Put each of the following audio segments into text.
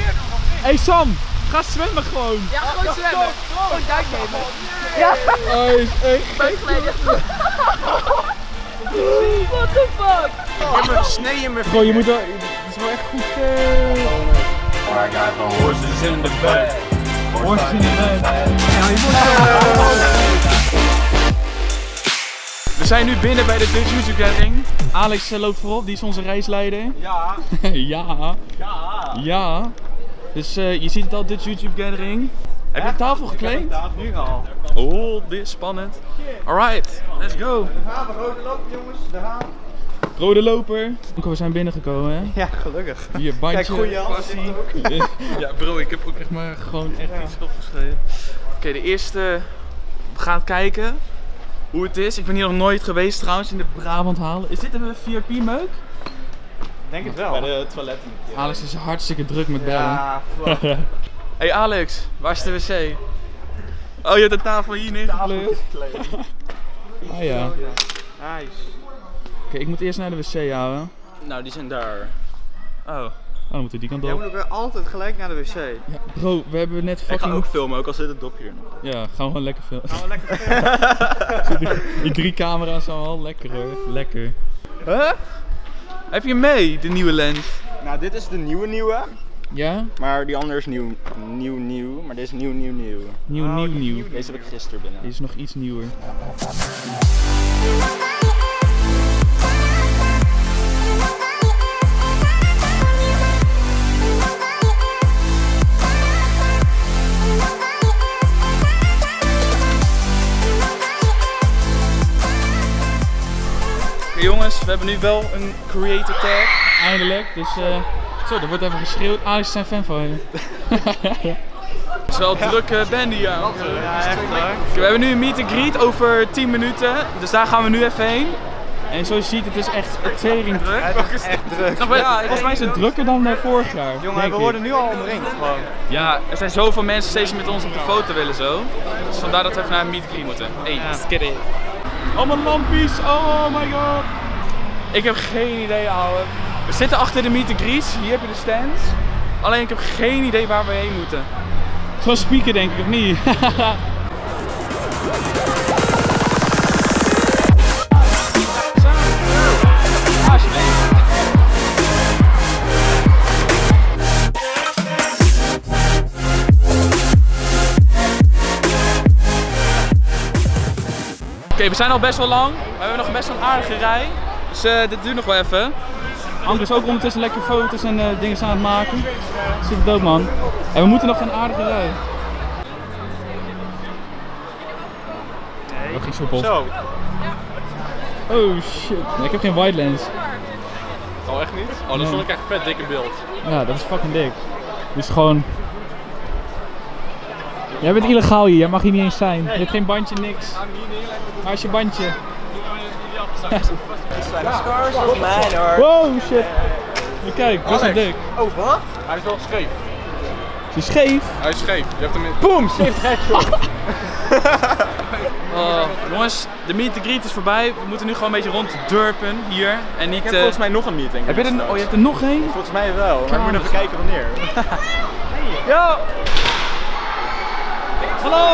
Hey Sam, ga zwemmen gewoon. Ja, gewoon zwemmen. Gewoon duik nemen. Ja. What the fuck? Ik heb een snee in mijn Bro, je moet wel... Het is wel echt goed... I got the horses in the back. Horses in de bed. We zijn nu binnen bij de Dutch YouTube Gathering. Alex loopt voorop, die is onze reisleider. Ja. Ja. Ja. Dus je ziet het al, Dutch YouTube Gathering. Heb je de tafel geclaimd? Nu al. Oh, dit is spannend. Alright, let's go. Daar gaan we, rode lopen jongens, daar gaan Rode loper. We zijn binnengekomen, hè? Ja, gelukkig. Hier, bandje. Kijk, goeie passie. Ja bro, ik heb ook echt maar gewoon echt iets opgeschreven. Oké, de eerste. We gaan kijken hoe het is. Ik ben hier nog nooit geweest trouwens, in de Brabant halen. Is dit een VIP-meuk? Denk het wel. Bij de toiletten. Alex is hartstikke druk met bellen. Ja, fuck. Hey Alex, waar is de wc? Oh, je hebt de tafel hier neergepleurd. Ah ja. Nice. Oké, ik moet eerst naar de wc houden. Nou, die zijn daar. Oh, dan moeten we die kant Jij op. moet ook weer altijd gelijk naar de wc. Ja, bro, we hebben net fucking... Ik ga ook filmen, ook al zit het dopje hier nog. Ja, gaan we gewoon lekker filmen. Gaan we lekker filmen. Die 3 camera's zijn al lekker hoor. Lekker. Huh? Heb je mee, de nieuwe lens? Nou, dit is de nieuwe. Ja? Maar die andere is nieuw. Maar deze is nieuw. Nieuw. Deze heb ik gisteren binnen. Deze is nog iets nieuwer. Oké, jongens, we hebben nu wel een creator tag. Eindelijk, dus zo, er wordt even geschreeuwd. Alex is zijn fan van je. Het is wel een drukke band hier. Ja, echt waar. We hebben nu een meet and greet over 10 minuten, dus daar gaan we nu even heen. En zoals je ziet, het is echt tering druk. Het is echt druk. Ja, volgens mij is het drukker dan vorig jaar. Jongen, we worden nu al omringd gewoon. Ja, er zijn zoveel mensen steeds met ons op de foto willen zo. Dus vandaar dat we even naar een meet and greet moeten. Hey, skitty. Allemaal lampjes, oh my god. Ik heb geen idee, ouwe. We zitten achter de meet and greets, hier heb je de stands. Alleen ik heb geen idee waar we heen moeten. Gewoon spieken denk ik, of niet? Oké, we zijn al best wel lang. We hebben nog best wel een aardige rij. Dus dit duurt nog wel even. Anker is ook ondertussen lekker foto's en dingen aan het maken. Super dope man. En we moeten nog een aardige rij. Nee. Dat ging zo bot. Zo. Oh shit. Nee, ik heb geen wide lens. Oh, echt niet? Oh, dat vond ik echt vet dik in beeld. Ja, dat is fucking dik. Dus gewoon... Jij bent illegaal hier, jij mag hier niet eens zijn. Je hebt geen bandje, niks. Waar is je bandje? Wow, shit. Kijk, best wel dik. Oh, wat? Hij is wel scheef. Is hij scheef? Hij is scheef. Je hebt hem in... Boom! Scheef headshot. Jongens, de meet and greet is voorbij. We moeten nu gewoon een beetje ronddurpen hier. En niet, Ik heb volgens mij nog een meeting. Heb je er, oh, je hebt er nog één? Volgens mij wel, maar ik moet even kijken wanneer. Yo! Hallo!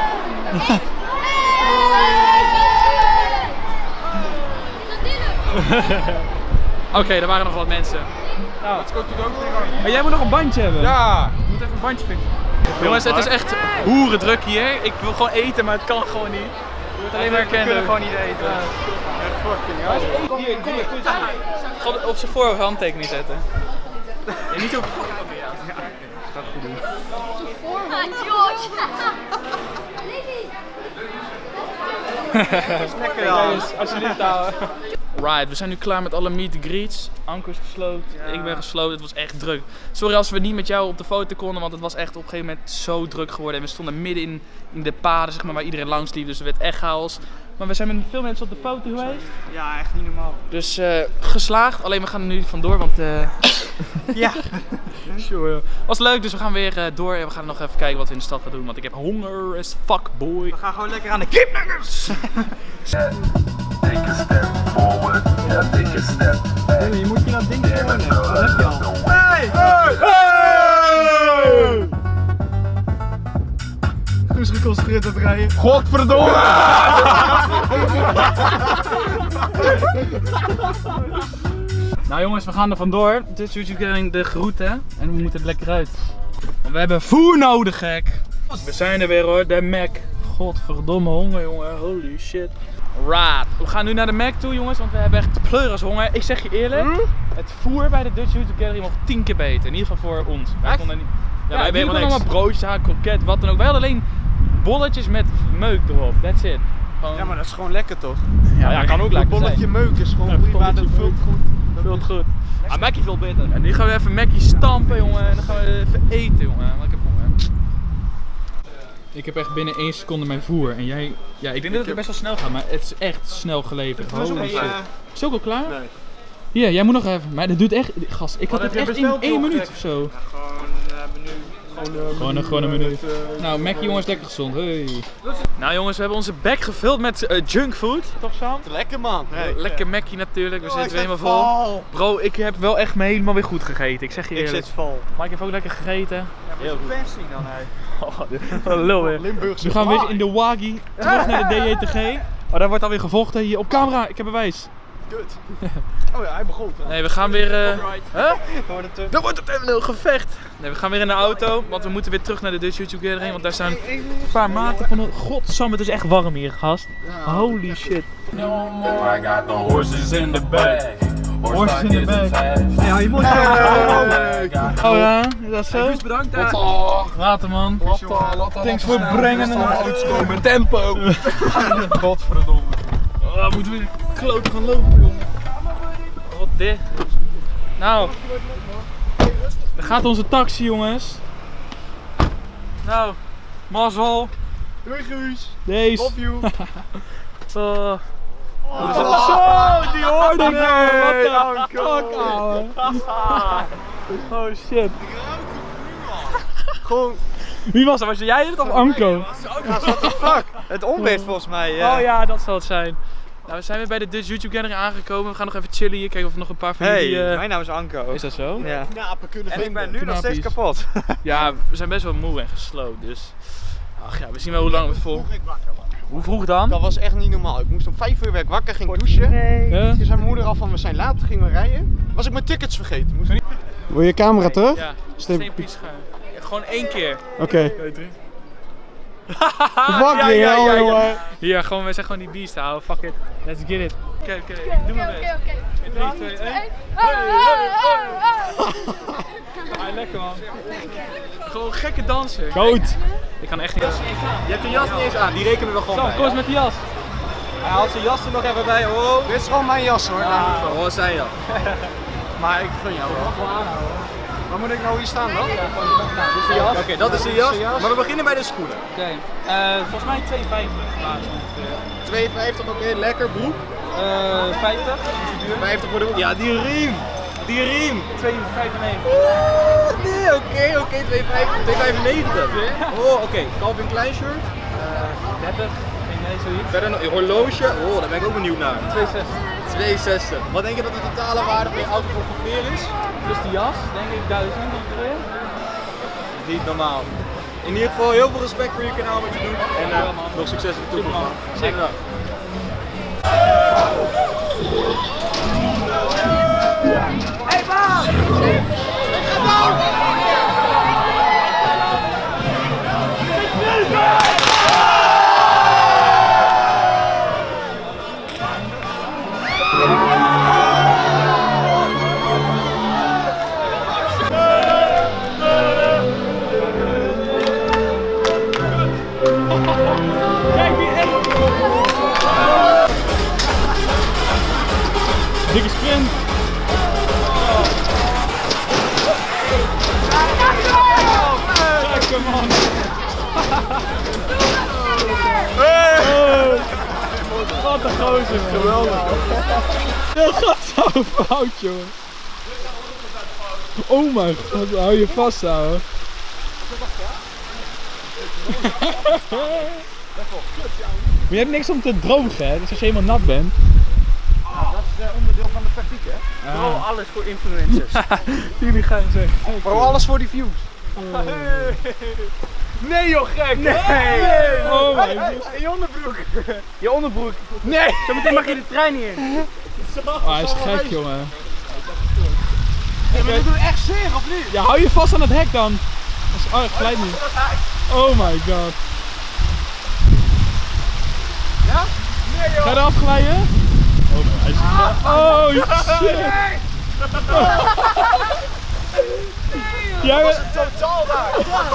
Oké, er waren nog wat mensen. Nou, maar jij moet nog een bandje hebben. Ja! Je moet even een bandje vinden. Jongens, het is echt hoerendruk hier. Ik wil gewoon eten, maar het kan gewoon niet. Je wordt alleen maar herkennen. We kunnen gewoon niet eten. Echt fucking hell. Hier, kom je. Ga op zijn voorhoofd handtekening zetten. En niet op... Ja, gaat goed doen. George! Lekker Kijk eens, alsjeblieft houden. Right, we zijn nu klaar met alle meet and greets. Anko is gesloten, ik ben gesloten, het was echt druk. Sorry als we niet met jou op de foto konden, want het was echt op een gegeven moment zo druk geworden. En we stonden midden in de paden, zeg maar, waar iedereen langs liep, dus er werd echt chaos. Maar we zijn met veel mensen op de foto geweest. Ja, echt niet normaal. Dus geslaagd, alleen we gaan er nu vandoor, want Ja. sure. Was leuk, dus we gaan weer door en we gaan nog even kijken wat we in de stad gaan doen, want ik heb honger as fuck, boy. We gaan gewoon lekker aan de kipnuggets. Take a step forward, yeah, take a step back. Je moet je dat ding steunen. Dat heb je al. Hey! Hey! geconcentreerd aan het rijden. Godverdomme! Nou jongens, we gaan er vandoor. Dit is YouTube de groeten en we moeten er lekker uit. Want we hebben voer nodig, gek. We zijn er weer hoor, de Mac. Godverdomme honger jongen, holy shit. Right. We gaan nu naar de Mac toe jongens, want we hebben echt pleuris honger. Ik zeg je eerlijk, het voer bij de Dutch YouTube Gallery mag 10 keer beter. In ieder geval voor ons. Wij konden niet... Ja, wij hebben helemaal allemaal broodjes, kroket, wat dan ook. Wij hadden alleen bolletjes met meuk erop, that's it. Gewoon... Ja, maar dat is gewoon lekker toch? Ja, kan ook lekker bolletje zijn. meuk is gewoon prima, dat vult goed. Vult goed. Ah, Mackie veel beter. En nu gaan we even Mackie stampen jongen en dan gaan we even eten jongen. Lekker honger. Ik heb echt binnen 1 seconde mijn voer en jij... Ja, ik denk dat het best wel snel gaat, maar het is echt snel geleverd. Holy shit. Is het ook al klaar? Nee. Hier, jij moet nog even. Maar dat duurt echt... Gast, ik had Wat het heb echt je in besteld, 1 joh, minuut gek? of zo. Ja, gewoon Gewoon een minuut. Nou, Mackie jongens, lekker gezond. Hey. Nou jongens, we hebben onze bek gevuld met junkfood. Toch Sam? lekker man. Lekker Mackie natuurlijk, we zitten weer helemaal vol. Bro, ik heb wel echt helemaal weer goed gegeten. Ik zeg je Ik eerlijk. zit vol. Mike heeft ook lekker gegeten. Heel goed. Pensing dan hij. Wat een lul weer. Limburgse. Nu gaan we weer in de Wagi terug naar de DJTG. Oh, daar wordt alweer gevochten hier op camera. Ik heb bewijs. Kut. Oh ja, hij begon. Nee, we gaan weer... Huh? Dan Dan wordt het even een gevecht. Nee, we gaan weer in de auto, want we moeten weer terug naar de Dutch YouTube Gallery, want daar staan een paar maten van de... Godsamme, het is echt warm hier, gast. Holy shit. I got the horses in the bag. Horses in the bag. Ja, je moet Oh ja, is dat zo? bedankt. Later man. Thanks voor het brengen. Met tempo. Godverdomme. Oh, moeten we kloten gaan lopen, jongen. Wat dit. Nou. Daar gaat onze taxi, jongens. Nou, mazzel. Doei Guus. Deze. Love you. Oh. Zo, die hoorde ik. What the fuck, ouwe. Oh shit. Gewoon. Wie was dat? Was jij het of Anko? What the fuck? Het onweert volgens mij. Oh ja, dat zal het zijn. Nou, we zijn weer bij de Dutch YouTube Gallery aangekomen. We gaan nog even chillen hier, kijken of we nog een paar van Hey, jullie... mijn naam is Anko. Is dat zo? Ja. Knapen kunnen En ik ben vinden. nu nog steeds kapot. Ja, we zijn best wel moe en gesloopt, dus... Ach ja, we zien wel hoe lang we het vol... Hoe vroeg dan? Dat was echt niet normaal. Ik moest om 5 uur werd ik wakker, ging douchen. Ja? Toen zei mijn moeder al van we zijn laat, toen gingen we rijden. Was ik mijn tickets vergeten. Moest... Wil je camera terug? Ja, Stem- steenpieschuim. Ja, gewoon 1 keer. Oké. Fuck ja, jongen. Hier, gewoon, we zijn gewoon die beesten houden. Fuck it. Let's get it. Oké, doe maar best. In 3, 2, 1. Ah, lekker man. Gewoon gekke danser. Goed. Ik kan echt niet. Je hebt je jas niet eens aan, die rekenen we gewoon Zo, bij. kom eens met die jas. Hij haalt zijn jas er nog even bij. Oh. Dit is gewoon mijn jas hoor. Wat zijn je? Maar ik gun jou wel. Waar moet ik nou hier staan dan? Oké, dat is de jas. Maar we beginnen bij de schoenen. Oké, volgens mij 2,50 laatst ongeveer. 2,50, oké, lekker broek. 50, 50 voor de broek. Ja, die riem. Die riem. 2,95. Nee, oké, 2,95. Oh, oké. Calvin Klein shirt. 30, nee, zoiets. Verder nog een horloge. Oh, daar ben ik ook benieuwd naar. 2,60. 2,60. Wat denk je dat de totale waarde van je outfit ongeveer is? Plus die jas, denk ik 1000 ongeveer. Niet normaal. In ieder geval heel veel respect voor je kanaal wat je doet. En nog succes in de toekomst, man. Zeker. Kijk wie echt. Dikke sprint. Lekker man. Wat een gozer. Geweldig. Dat gaat zo fout, jongen. Oh mijn god, hou je vast, ouwe. Maar je hebt niks om te drogen, hè? Dus als je helemaal nat bent. Dat is onderdeel van de praktiek hè. Bro, alles voor influencers. Jullie gaan zeggen. Bro, alles voor die views. Nee joh, gek! Nee! Oh my god. Je onderbroek! Je onderbroek! Nee! Zometeen mag je de trein niet in! Oh, hij is gek, jongen. Ja, maar dit doet echt zeer, of niet? Ja, hou je vast aan het hek dan. Oh, het glijdt niet. Oh my god. Ja? Nee joh! Ga je eraf glijden? Oh, hij is oh shit! Jij bent Totaal daar!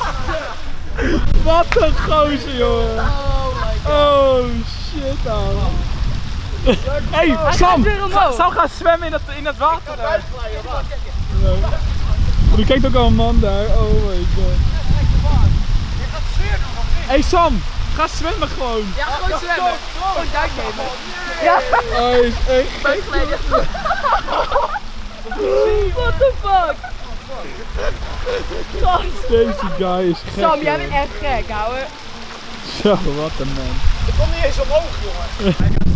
wat een gozer, jongen! Oh shit, man! Hey, Sam! Sam gaat zwemmen in dat water daar! Je kijkt ook al een man daar, oh my god! Hey Sam! Ga zwemmen gewoon! Ja, gewoon zwemmen. Gewoon duik nemen. Ja. Oh, hij is echt gek! What the fuck? Gast. Deze guy is gek! Sam, jij jongen. bent echt gek, ouwe. Zo, wat een man! Ik kom niet eens omhoog, jongen!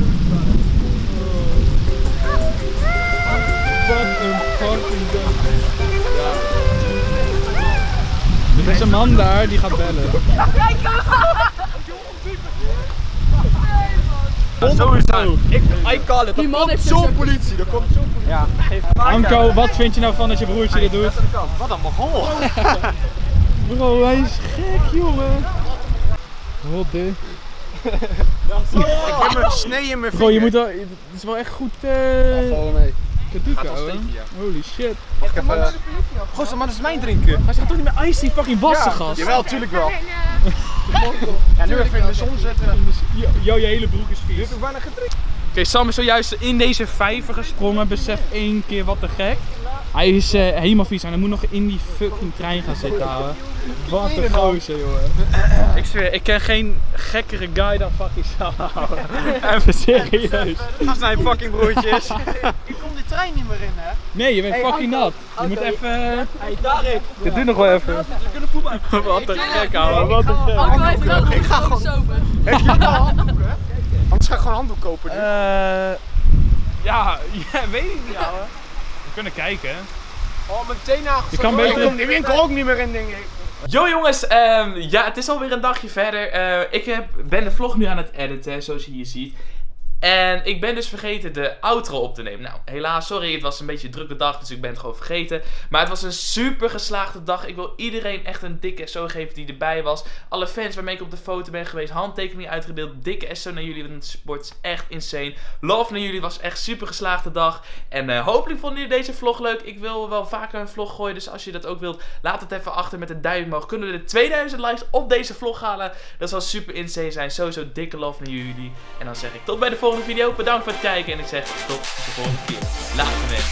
Wat een fucking ding! Er is een man daar die gaat bellen. Sowieso. I call it. Die man heeft Zo'n politie. Er komt zo'n politie. Ja. Anko, wat vind je nou van dat je broertje dit doet? Wat een mogol! Bro, hij is gek, jongen. Wat dit? Ik heb een snee in mijn Bro, je moet wel. Het is wel echt goed. Val mee. Kadoeken, hoor. Holy shit. Wacht even. Gozer, maar dat is mijn drinken. Maar ze gaat toch niet meer ice fucking wassen, gast? Jawel, tuurlijk wel. Ja, nu even in de zon zetten. Je hele broek is vies. Ik heb bijna gedrinkt. Oké, Sam is zojuist in deze vijver gesprongen. Besef één keer wat te gek. Hij is helemaal vies en hij moet nog in die fucking trein gaan zitten houden. Wat een gozer, jongen. Ik zweer, ik ken geen gekkere guy dan fucking Sam. Even serieus. Dat zijn fucking broertjes. Ik kom die trein niet meer in, hè? Nee, je bent fucking nat. Je moet even... Hey, Tarek. Dit doet nog wel even. Wat een gek, ouwe. Wat een gek. Ook wel even wel Ik ga gewoon- sober. Heb je wel handdoeken? Anders ga ik gewoon handdoek kopen nu. Ja, weet ik niet, ouwe. We kunnen kijken. Oh, mijn teennagels. Je kan beter- Ik kom die winkel ook niet meer in, denk ik. Yo jongens, ja, het is alweer een dagje verder. Ik ben de vlog nu aan het editen, zoals je hier ziet. En ik ben dus vergeten de outro op te nemen. Nou, helaas, sorry, het was een beetje een drukke dag, dus ik ben het gewoon vergeten. Maar het was een super geslaagde dag. Ik wil iedereen echt een dikke SO geven die erbij was. Alle fans waarmee ik op de foto ben geweest, handtekeningen uitgedeeld. Dikke SO naar jullie, want de support is echt insane. Love naar jullie, het was echt super geslaagde dag. En hopelijk vonden jullie deze vlog leuk. Ik wil wel vaker een vlog gooien, dus als je dat ook wilt, laat het even achter met een duimpje omhoog. Kunnen we de 2000 likes op deze vlog halen? Dat zal super insane zijn. Sowieso dikke love naar jullie. En dan zeg ik tot bij de volgende video. Bedankt voor het kijken en ik zeg tot de volgende keer. Later mensen.